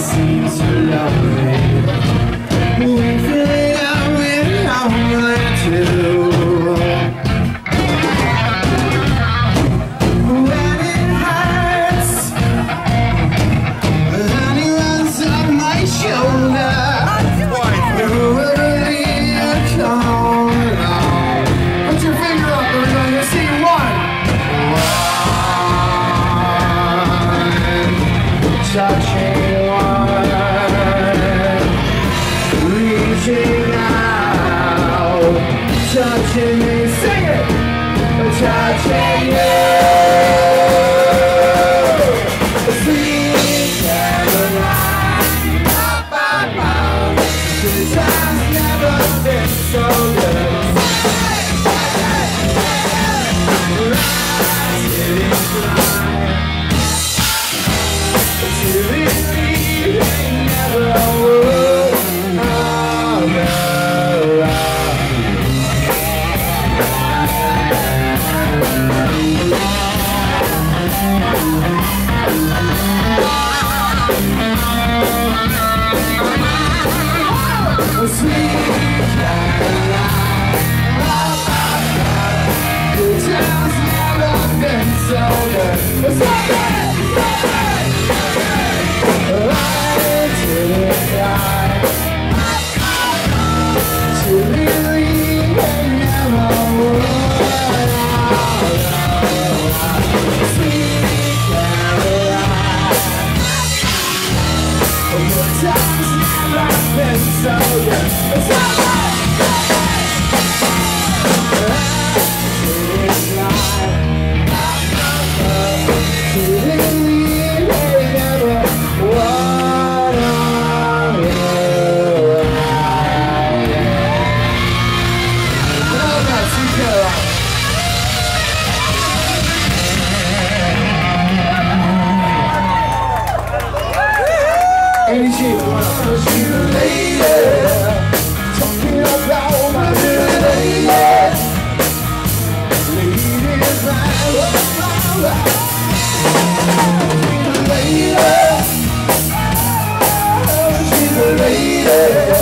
seems to love me. We fill it up with all I do. When it hurts, and he runs up my shoulder. Nobody come along. Put your finger up, everybody. Let's see one. Touching one, reaching out, touching me, sing it, touching you, sweet Caroline, this has never been so good. She's a lady.